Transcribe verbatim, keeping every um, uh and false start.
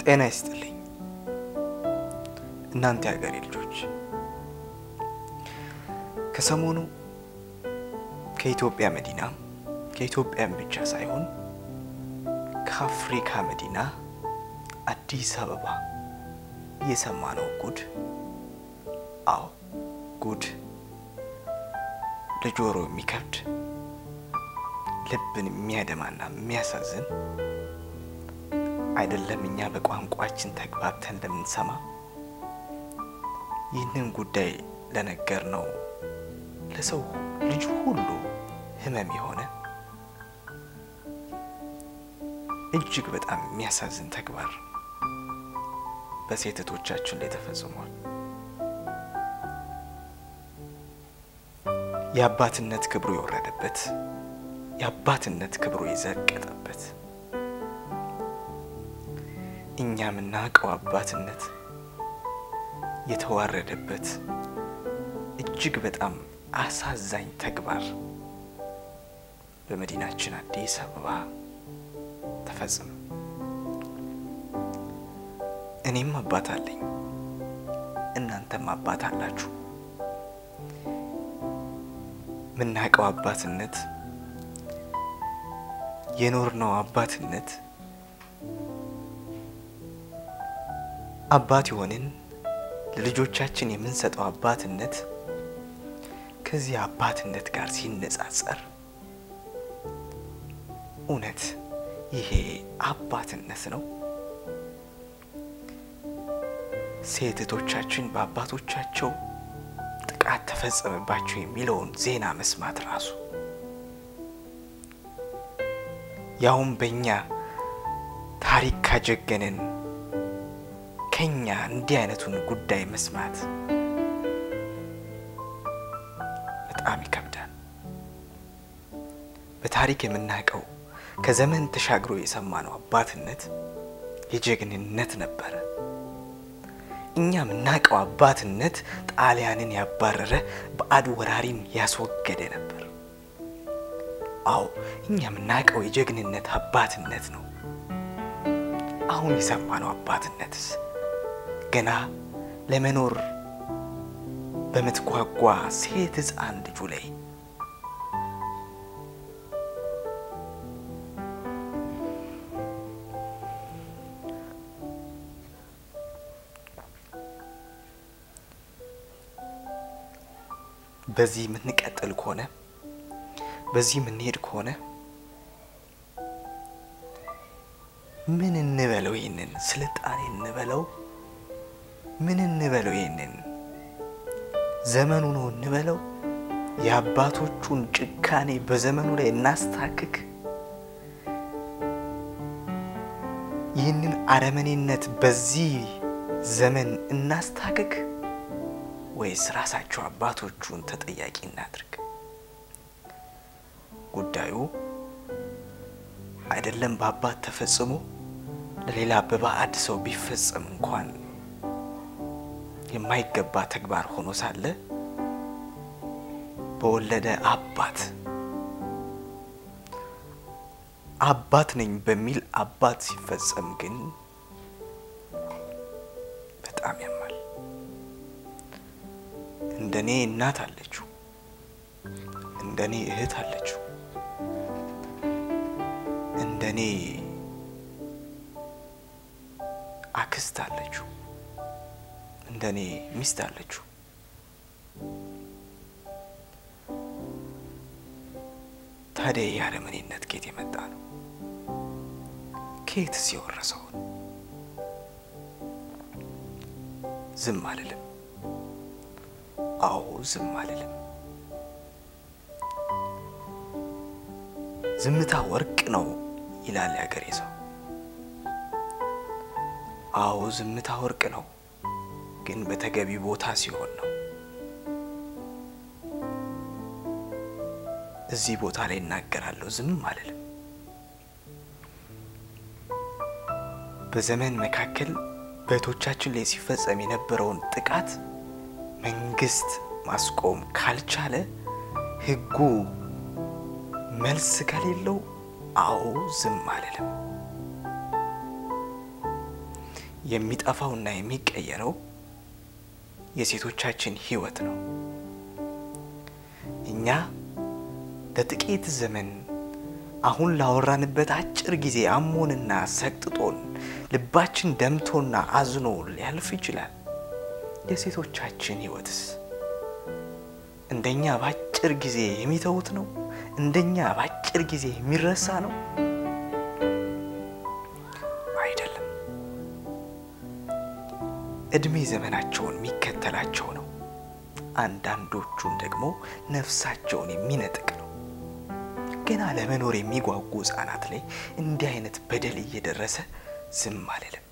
ጤና ይስጥልኝ እናንተ ያገሬ ልጆች ከሰሞኑ ከኢትዮጵያ መዲና ከኢትዮጵያ ብቻ ሳይሆን ከአፍሪካ መዲና አዲስ አበባ የሰማነው ጉድ አው ጉድ ለጆሮ የሚከብድ ልብን የሚያደማና የሚያሳዝን አይደለም እኛ በቋንቋችን ተግባብተን ለምንሰማ ይህንን ጉዳይ ለነገር ነው ለሰው ልጅ ሁሉ ህመም የሆነ እጅግ በጣም የሚያሳዝን ተግባር በሴቶቻችን ላይ ተፈጽሟል የአባትነት ክብሩ የወረደበት የአባትነት ክብሩ የዘቀጠበት እኛም እናቀው አባትነት የተዋረደበት እጅግ በጣም አሳዛኝ ተግባር በመዲናችን አዲስ አበባ ተፈጸመ እኔም አባት አለኝ እናንተም አባት አላችሁ ምናቀው አባትነት የኖርነው አባትነት አባት ይሆንን ለልጆቻችን የምንሰጠው አባትነት ከዚህ አባትነት ጋር ሲነጻጸር እውነት ይሄ አባትነት ነው ሴቶቻችን በአባቶቻቸው ጥቃት ተፈጸመባቸው የሚለውን ዜና መስማት ራሱ ያውም በእኛ ታሪክ ካጀገነን ከኛ እንዲህ አይነቱን ጉዳይ መስማት በጣም ይከብዳል በታሪክ የምናቀው ከዘመን ተሻግሮ የሰማነው አባትነት የጀግንነት ነበር እኛም እናቀው አባትነት ጣሊያንን ያባረረ ባዕድ ወራሪን ያስወገደ ነበር አው እኛም እናቀው የጀግንነት አባትነት ነው አሁን የሰማነው አባትነትስ ገና ለመኖር በመትጓጓ ሴት ሕፃን ልጁ ላይ በዚህ ምን ቀጥል ከሆነ በዚህ ምን ሄድ ከሆነ ምን እንበለው ይሄንን ስልጣኔ እንበለው ምን እንበለው ይሄንን ዘመኑ ነው እንበለው የአባቶቹን ጭካኔ በዘመኑ ላይ እናስተካክክ ይህንን አረመኔነት በዚህ ዘመን እናስተካክክ ወይስ ራሳቸው አባቶቹን ተጠያቂ እናድርግ ጉዳዩ አይደለም በአባት ተፈጽሞ ለሌላ በባዕድ ሰው ቢፈጸም እንኳን የማይገባ ተግባር ሆኖ ሳለ በወለደ አባት አባት ነኝ በሚል አባት ሲፈጸም ግን በጣም ያማል እንደኔ እናት አለችው እንደኔ እህት አለችው እንደኔ አክስት አለችው እንደኔ ሚስት አለችው ታዲያ ያረመኔነት ከየት የመጣ ነው ከየት ሲወረሰው ዝም አልልም አው ዝም አልልም ዝምታ ወርቅ ነው ይላል ያገሬ ሰው አው ዝምታ ወርቅ ነው ግን በተገቢ ቦታ ሲሆን ነው እዚህ ቦታ ላይ እናገራለሁ ዝም አልልም በዘመን መካከል በእህቶቻችን ላይ ሲፈጸም የነበረውን ጥቃት መንግስት ማስቆም ካልቻለ ህጉ መልስ ከሌለው አው ዝም አልልም የሚጠፋውና የሚቀየረው የሴቶቻችን ህይወት ነው። እኛ ለጥቂት ዘመን አሁን ላወራንበት አጭር ጊዜ አሞንና ሰቅጥጦን ልባችን ደምቶና አዝኖ ሊያልፍ ይችላል። የሴቶቻችን ህይወትስ እንደኛ ባጭር ጊዜ የሚተውት ነው? እንደኛ ባጭር ጊዜ የሚረሳ ነው? አይደለም። እድሜ ዘመናቸውን የሚከተላቸው ነው። አንዳንዶቹን ደግሞ ነፍሳቸውን የሚነጥቅ ነው። ገና ለመኖር የሚጓጉ ህፃናት ላይ እንዲህ አይነት በደል እየደረሰ ዝም አልልም።